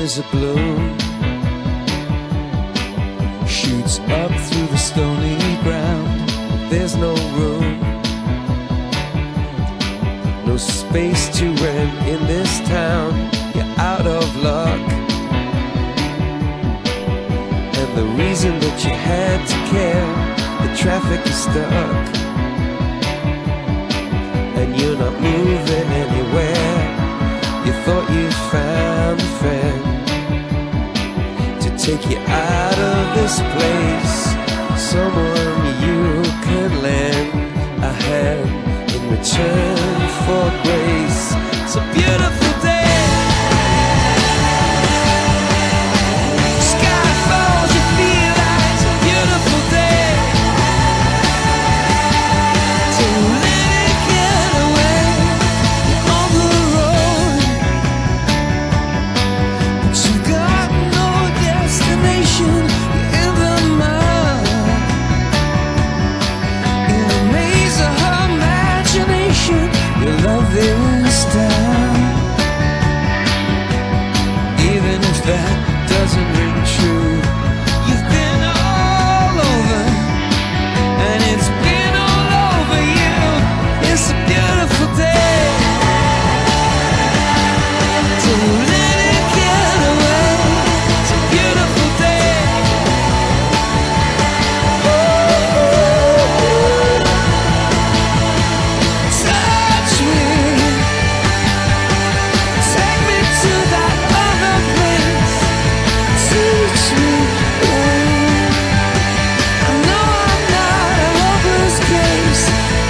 is a bloom, shoots up through the stony ground. There's no room, no space to rent in this town. You're out of luck, and the reason that you had to care, the traffic is stuck, and you're not moving anywhere. You thought you found a friend to take you out of this place, someone you could lend a hand in return for grace. It's a beautiful day. Sky falls, you feel like it's a beautiful day. So let it get away on the road, but you've got no destination. You're in the mud, in the maze of her imagination. Your love is down, even if that doesn't ring true. You've been all over, and it's been all over you. It's a beautiful day. So let it get away. It's a beautiful day. Touch me, take me to that other place. Teach me, I know I'm not a hopeless case.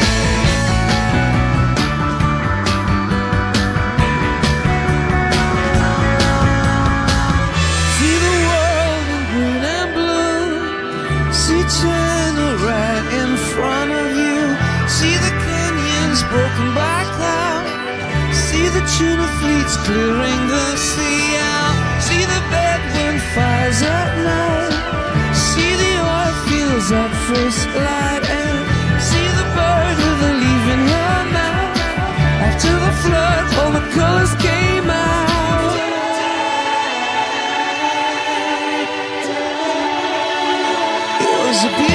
See the world in green and blue. See China right in front of you. See the canyons broken by cloud. See the tuna fleets clearing the sea out. See the bedroom fires at night. See the oil fields at first light. And see the bird with a leaf in her mouth. After the flood, all the colors came out. It was a beautiful